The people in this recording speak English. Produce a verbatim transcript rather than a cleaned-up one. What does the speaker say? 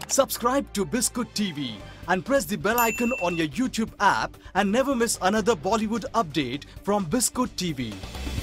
Subscribe to Biscuit T V and press the bell icon on your YouTube app and never miss another Bollywood update from Biscuit T V.